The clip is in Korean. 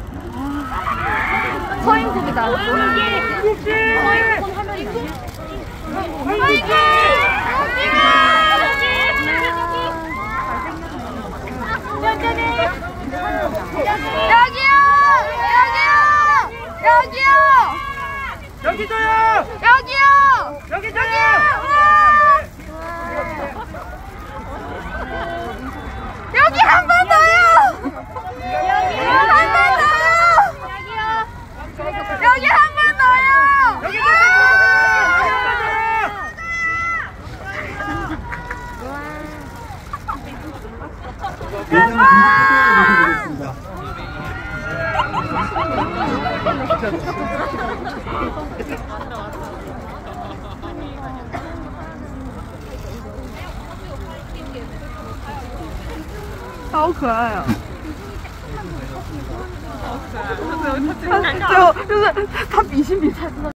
서인국이다. 서인국 여기 줘요! 여기요! 여기 줘요! 여기 한 번 더요! 한 번 더요! 여기 한 번 더요! 여기 줘요! 好可爱啊！就是他比心比赛真的。